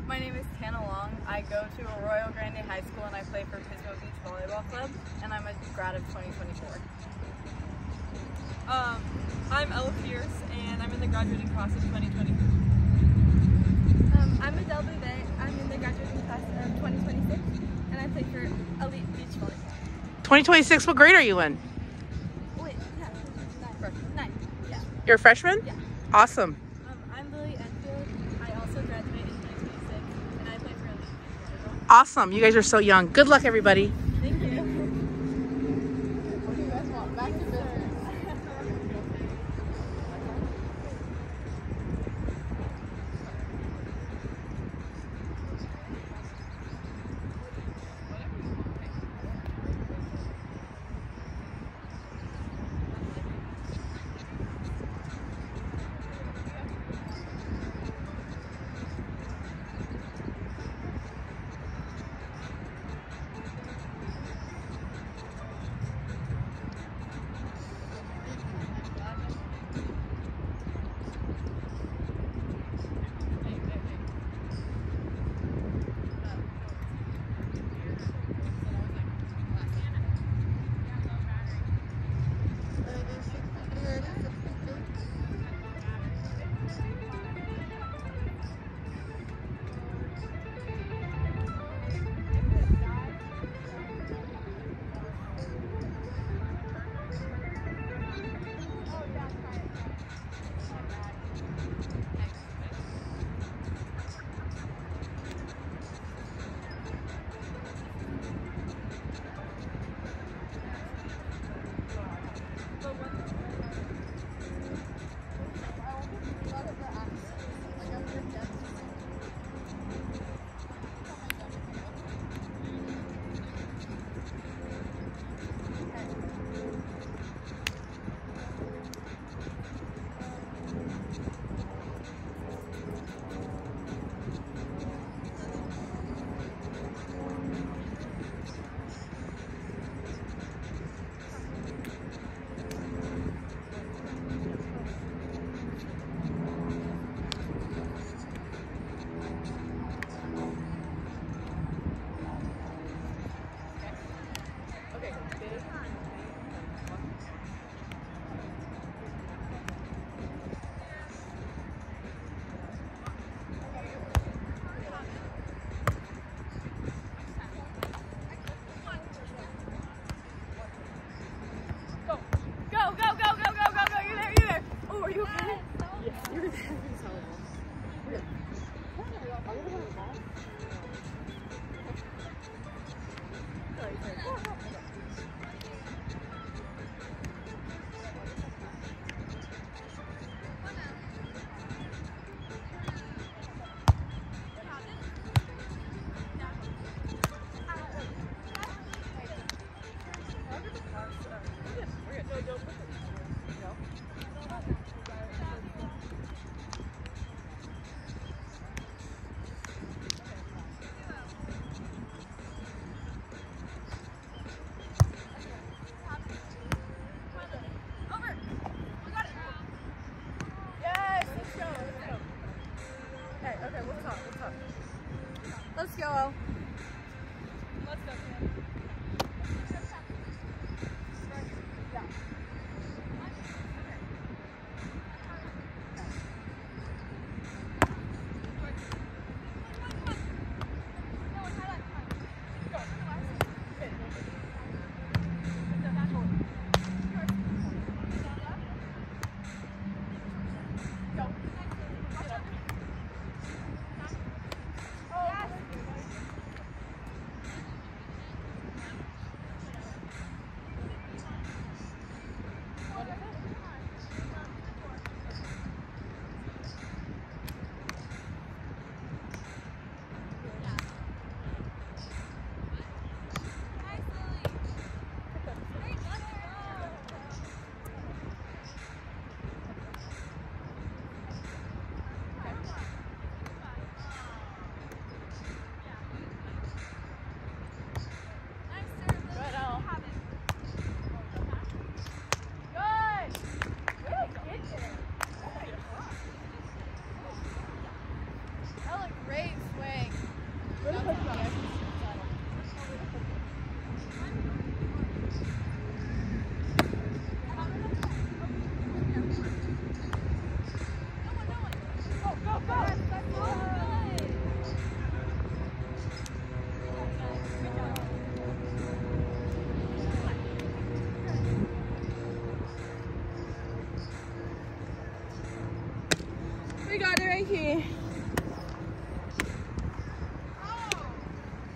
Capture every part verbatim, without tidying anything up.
My name is Tana Long. I go to Arroyo Grande High School and I play for Pismo Beach Volleyball Club, and I'm a grad of twenty twenty-four. Um, I'm Ella Pierce and I'm in the graduating class of twenty twenty-three. Um, I'm Adele Bouvet. I'm in the graduating class of twenty twenty-six and I play for Elite Beach Volleyball. twenty twenty-six, what grade are you in? Wait, yeah, nine. Nine, yeah. You're a freshman? Yeah. Awesome. Um, I'm Lily Enfield. I also graduate in twenty twenty-six and I play for Elite Beach Volleyball. Awesome. You guys are so young. Good luck, everybody. Thank you. What do you guys want? Back to business. Let's go. Let's go, Sam. way. We got it right here.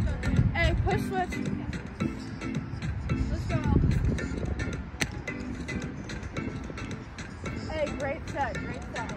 Hey, push switch. Let's go. Hey, great set, great set.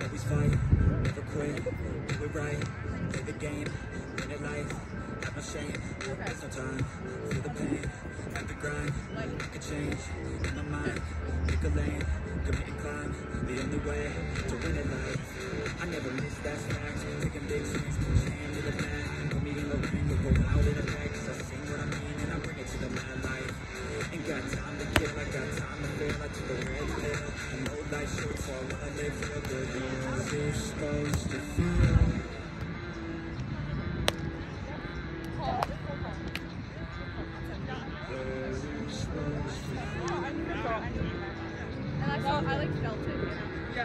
always fight, never quit, do it right, play the game, win it life, have no shame, there's no time, feel the pain, have the grind, make a change, in my mind, pick a lane, commit and climb, the only way to win it life, I never miss, that's facts, taking big swings, stand to the mat, put me in the ring, we'll go out in a bag, cause I sing what I mean and I bring it to the mad life, ain't got time to kill, I got time to feel, I took a red pill, and old life short, so I wanna live real good, as you're supposed to feel. And I felt, I like felt it, you know? Yeah.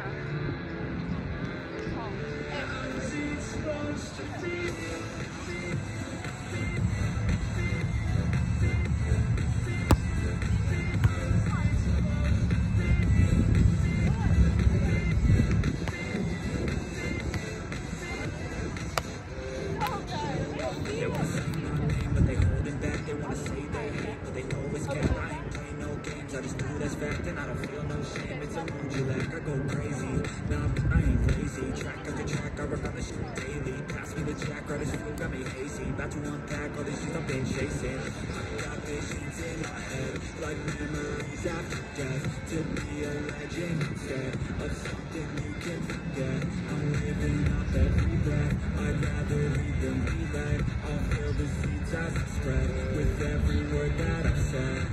They wanna say my name, but they holding back. They wanna say they hate, but they know it's cap. I ain't playing no games, I just do that's fact. And I don't feel no shame, it's a mood you lack. I go crazy, nah, I ain't lazy. Track after track, I work on this shit daily. Pass me the jack, right as fuel, got me hazy. About to unpack all these shit I've been chasing. I got visions in my head, like memories after death. To be a legend instead of something you can forget. I'm living up every breath, I'd rather read than be led. I'll fill the seeds as I spread with every word that I've said.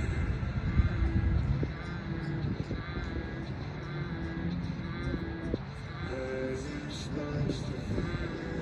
There's each much to find.